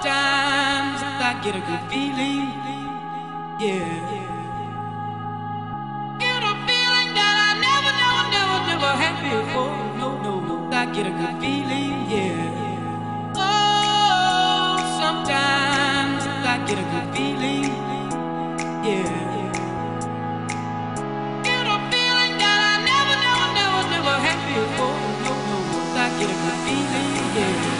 Sometimes I get a good feeling, yeah. Get a feeling that I never had before. No, I get a good feeling, yeah. Oh, sometimes I get a good feeling, yeah. Get a feeling that I never had before. No, I get a good feeling, yeah.